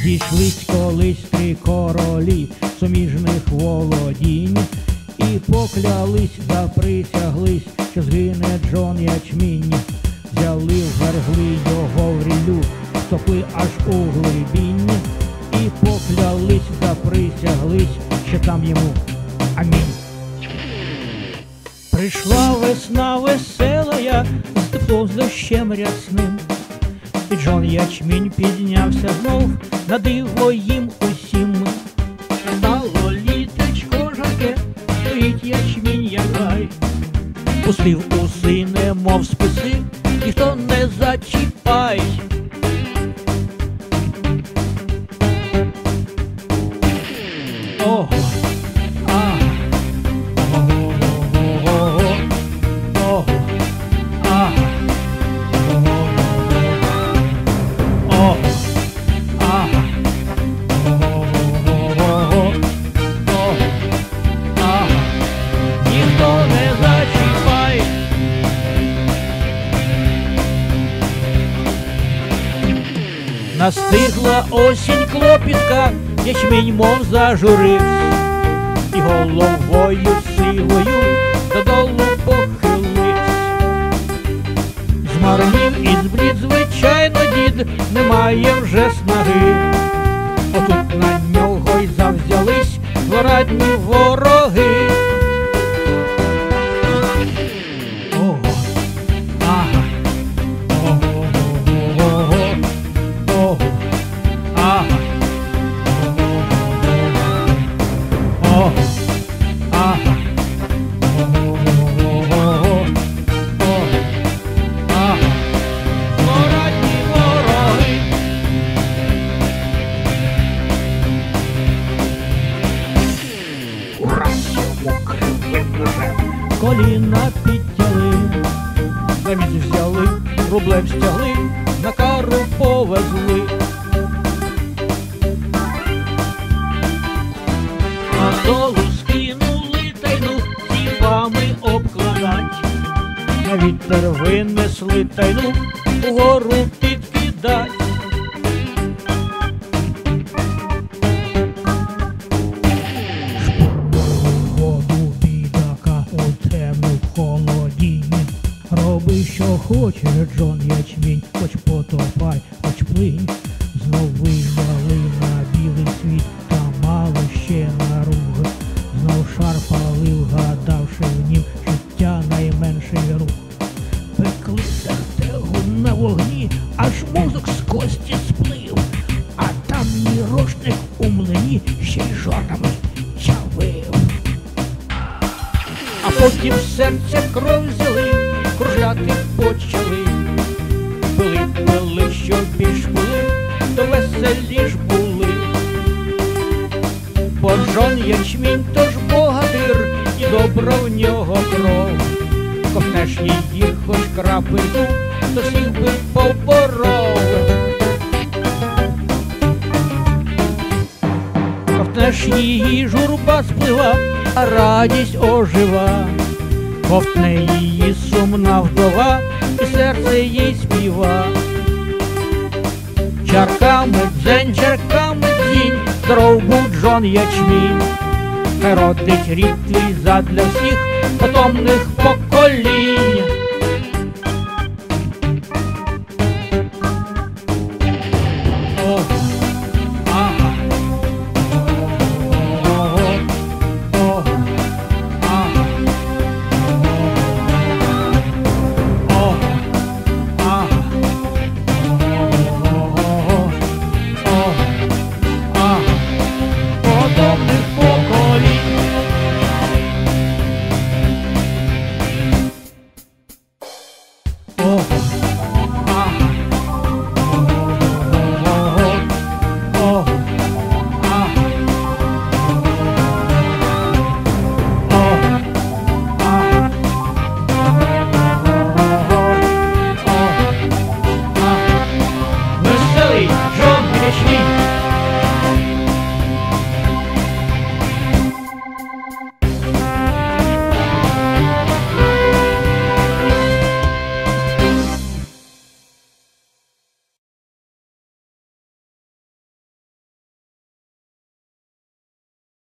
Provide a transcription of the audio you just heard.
Зійшлись колись три королі суміжних володінь і поклялись, заприсяглись, що згине Джон Ячмінь. Взяли, ввергли його в ріллю, стопи аж у глибінь і поклялись, заприсяглись, що там йому амінь. Прийшла весна веселая, з теплом, з дощем рясним, і Джон Ячмінь піднявся знов на диво їм усім. Стало літечко жарке, стоїть ячмінь як гай, пустив уси, немов списи, ніхто не зачіпай. Ого, а, ого, ого, ого, а, ого, ого, а, ого, а, ніхто не зачіпай. Настигла осінь клопітка, ячмінь мов зажуривсь, і головою сивою додолу похиливсь. Змарнів і зблід, звичайно, дід, немає вже снаги. Отут на нього й завзялись злорадні вороги. Ого, ага, ого, ого, ого, ага. Ого, ага, ого, ого, ага, злорадні вороги. Ураз мокрим коліна підтяли, замість взяли, рублем стягли, на кару повезли. А долу скинули тайну, ціпами обкладать, на вітер винесли тайну, угору підкидать. Шпурнув воду бідака у темну холодінь. Роби, що хочеш, Джон Ячмінь, хоч потопай, хоч плинь. Знов вийняли на білий світ, та мало ще наруг. Знов шарпали, вгадавши в нім життя найменший рух. Пекли сертегу на вогні, аж мозок з кості сплив, а там мірошник у млині ще й жорнами чавив. А потім серця кров взяли, кружляти почали. Пили, що більш пили, то веселі ж були. Бо Джон Ячмінь то ж богатир, і добра в нього кров. Ковтнеш її хоч крапельку, то всіх би поборов. Ковтнеш її, журба сплива, а радість ожива. Ковтне її сумна вдова, і серце їй співа. Чарками дзень, чарками дзінь, здоров був Джон Ячмінь. Хай родить рід твій задля всіх потомних поколінь.